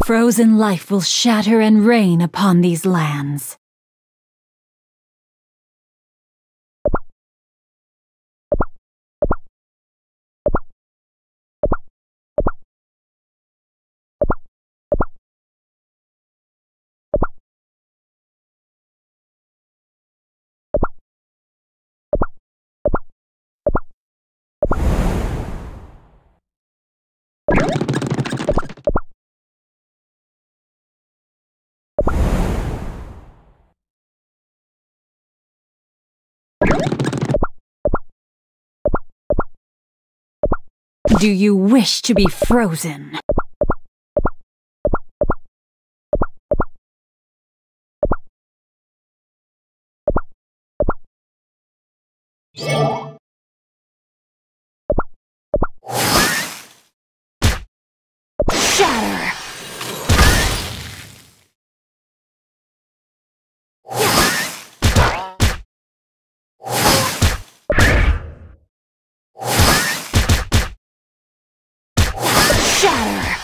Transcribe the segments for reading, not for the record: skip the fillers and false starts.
Frozen life will shatter and rain upon these lands. Do you wish to be frozen? Shatter! Shatter!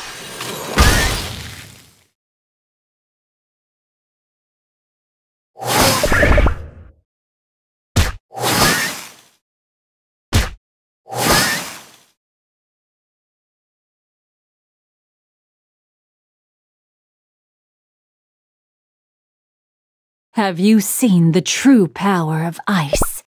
Have you seen the true power of ice?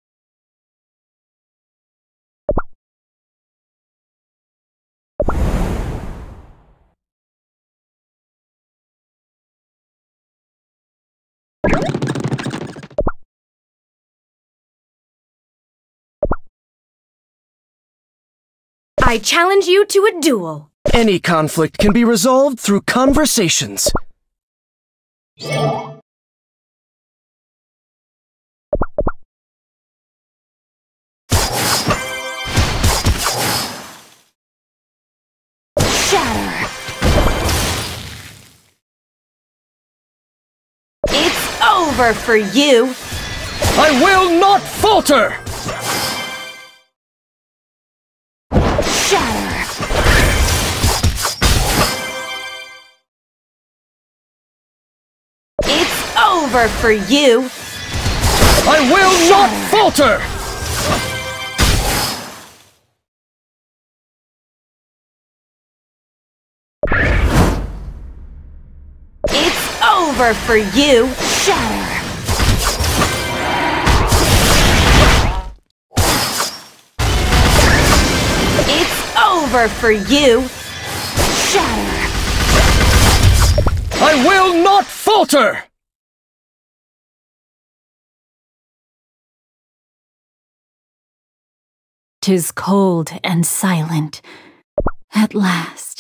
I challenge you to a duel. Any conflict can be resolved through conversations. Shatter! It's over for you! I will not falter! Shatter! It's over for you! I will not falter! It's over for you! Shatter! It's over for you! Shatter! I will not falter! 'Tis cold and silent. At last.